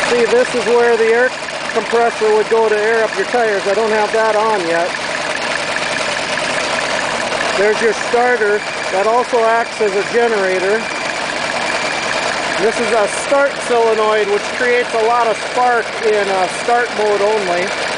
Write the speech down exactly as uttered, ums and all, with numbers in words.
See, this is where the air compressor would go to air up your tires. I don't have that on yet. There's your starter. That also acts as a generator. This is a start solenoid, which creates a lot of spark in uh, start mode only.